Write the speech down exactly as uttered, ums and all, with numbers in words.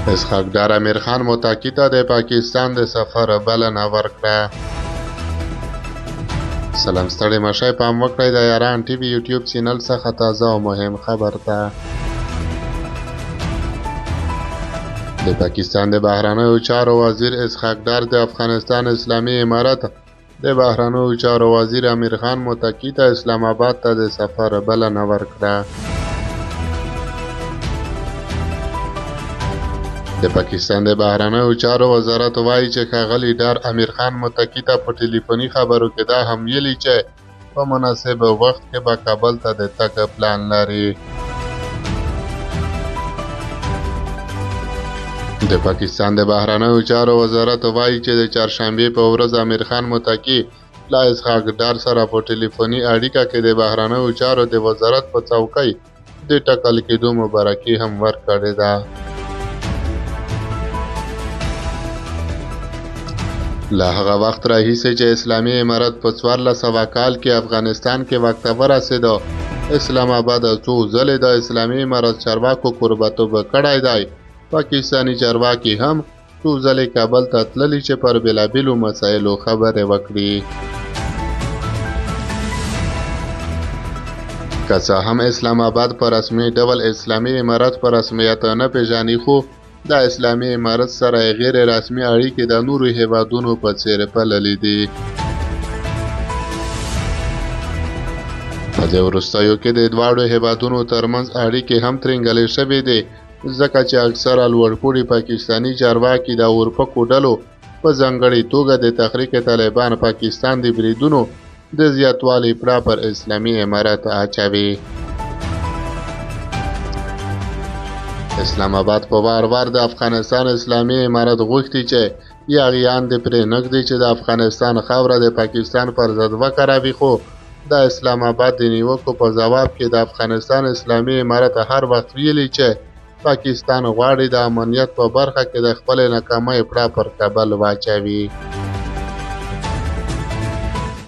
اسحاق ډار امیر خان متقي ته د پاکستان د سفر بلنه ورکړه. سلام ستړي مشئ پام وکړئ د یاران ټي وي یوټیوب چینل څخه تازه او مهم خبر ته. د پاکستان د بهرنیو چارو وزیر اسحاق ډار د افغانستان اسلامي امارت د بهرنیو چارو وزیر امیر خان متقي ته اسلام آباد ته د سفر بلنه ورکړه. د پاکستان د بهرنیو چارو وزارت وایي چې ښاغلي ډار امیر خان متقي ته په ټلیفوني خبرو کې دا هم ویلي چې په مناسب وخت کې به کابل ته د تګ پلان لري. د پاکستان د بهرنیو چارو وزارت وایي چې د چهارشنبې په ورځ امیر خان متقي له اسحاق ډار سره په ټلیفوني اړیکه کې د بهرنیو چارو د وزارت په څوکۍ د ټاکل کېدو مبارکي هم ورکړې ده. له هغه وخت راهیسې چې اسلامي امارت په څوارلس سوه کال کې افغانستان کې واک ته ورسېده، اسلام آباد څو ځلې د اسلامي امارت چارواکو کوربه‌توب کړی دی. پاکستاني چارواکي هم څو ځلې کابل ته تللي چې پر بېلابېلو مسایلو خبرې وکړي. که څه هم اسلام آباد په رسمي ډول اسلامي امارت په رسمیت نه پیژني، خو د اسلامي امارت سره غیر رسمي اړیکې د نورو هیوادونو په څیر پللې دي. په دې وروستیو کې د دواړو هیوادونو ترمنځ اړیکې هم ترنګلې شوې دي، ځکه چې اکثره لوړپوړي پاکستاني چارواکي د اورپکو ډلو په ځانګړې توګه د تحریک طالبان پاکستان د بریدونو د زیاتوالي پړه پر اسلامي امارت اچوي. اسلام آباد په وار وار د افغانستان اسلامي امارت غوښتي چې یاغیان دې پرې نږدي چې د افغانستان خاوره د پاکستان پر ضد وکاروي، خو د اسلام آباد د نیوکو په ځواب کې د افغانستان اسلامي امارت هر وخت ویلي چې پاکستان غواړي د امنیت په برخه کې د خپلې ناکامۍ پړه پر کابل واچوي.